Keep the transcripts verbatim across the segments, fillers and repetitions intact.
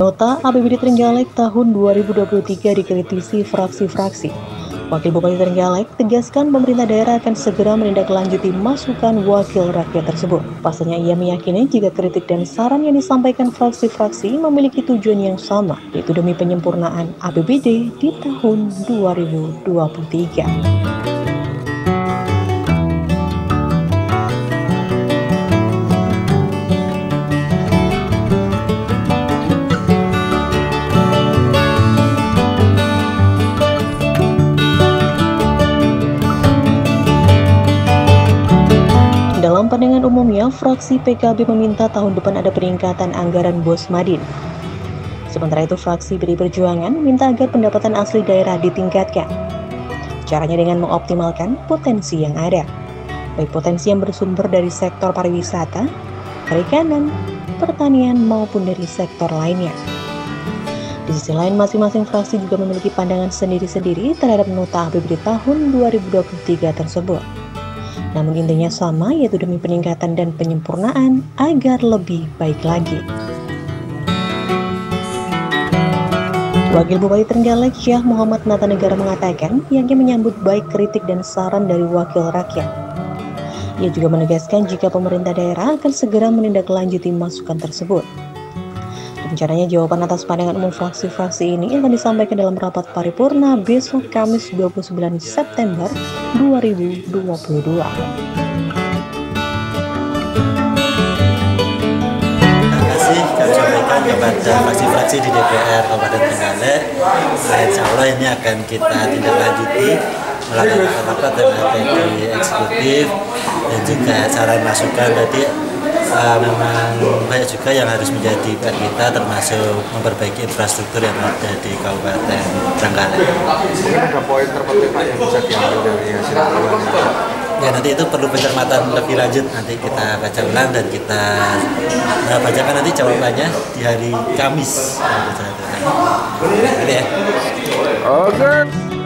Nota A P B D Trenggalek tahun dua ribu dua puluh tiga dikritisi fraksi-fraksi. Wakil Bupati Trenggalek tegaskan pemerintah daerah akan segera menindaklanjuti masukan wakil rakyat tersebut. Pasalnya ia meyakini jika kritik dan saran yang disampaikan fraksi-fraksi memiliki tujuan yang sama, yaitu demi penyempurnaan A P B D di tahun dua ribu dua puluh tiga. Dalam pandangan umumnya, fraksi P K B meminta tahun depan ada peningkatan anggaran Bos Madin. Sementara itu, fraksi B D I Perjuangan minta agar pendapatan asli daerah ditingkatkan. Caranya dengan mengoptimalkan potensi yang ada, baik potensi yang bersumber dari sektor pariwisata, perikanan, pertanian, maupun dari sektor lainnya. Di sisi lain, masing-masing fraksi juga memiliki pandangan sendiri-sendiri terhadap nota A P B D tahun dua ribu dua puluh tiga tersebut. Namun intinya sama, yaitu demi peningkatan dan penyempurnaan agar lebih baik lagi. Wakil Bupati Trenggalek Syah Muhammad Natanegara mengatakan pihaknya menyambut baik kritik dan saran dari wakil rakyat. Ia juga menegaskan jika pemerintah daerah akan segera menindaklanjuti masukan tersebut. Rencananya jawaban atas pandangan umum fraksi-fraksi ini akan disampaikan dalam rapat paripurna besok Kamis dua puluh sembilan September dua ribu dua puluh dua. Terima kasih kami sampaikan kepada fraksi-fraksi di D P R Kabupaten Trenggalek. Nah, insya Allah ini akan kita tindak lanjuti melalui rapat dengan A P D eksekutif dan juga saran masukan tadi. Uh, memang banyak juga yang harus menjadi P R kita, termasuk memperbaiki infrastruktur yang ada di Kabupaten Trenggalek. Mungkin ada poin terpenting Pak yang bisa diambil dari hasil pertemuan. Ya, nanti itu perlu pencermatan lebih lanjut, nanti kita baca ulang dan kita nah, bacakan nanti jawabannya di hari Kamis. Ini ya. Oke.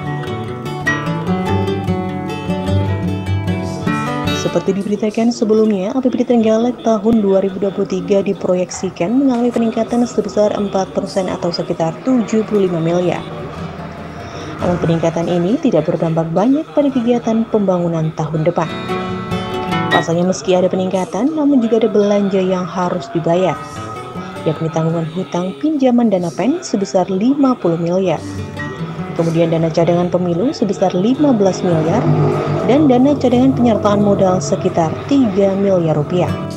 Seperti diberitakan sebelumnya, A P B D Trenggalek tahun dua ribu dua puluh tiga diproyeksikan mengalami peningkatan sebesar empat persen atau sekitar tujuh puluh lima miliar. Namun peningkatan ini tidak berdampak banyak pada kegiatan pembangunan tahun depan. Pasalnya meski ada peningkatan, namun juga ada belanja yang harus dibayar, yakni tanggungan hutang pinjaman dana pen sebesar lima puluh miliar. Kemudian dana cadangan pemilu sebesar lima belas miliar dan dana cadangan penyertaan modal sekitar tiga miliar rupiah.